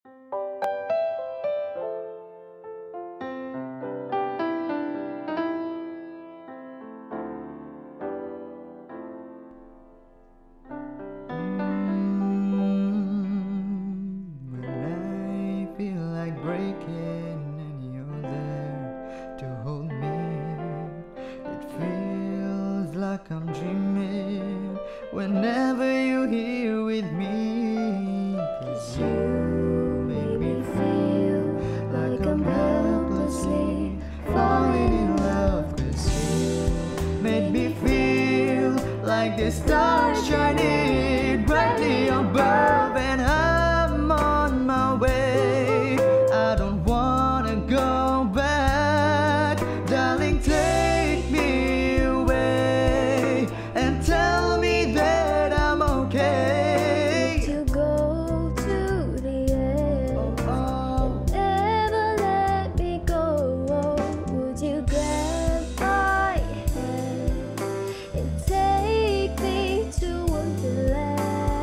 When I feel like breaking and you're there to hold me, it feels like I'm dreaming whenever you're here with me. 'Cause you make me feel like I'm helplessly falling in love. 'Cause you made me feel like the stars shining brightly above, and I'm on my way. I don't wanna go back, darling, take me away and tell me that I'm okay. To go to the end and never let me go. Would you grab my hand and take me to Wonderland?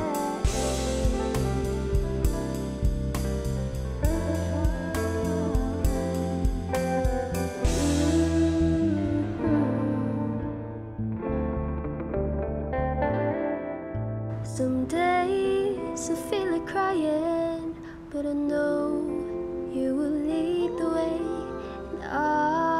Some days I feel like crying, but I know you will lead the way, and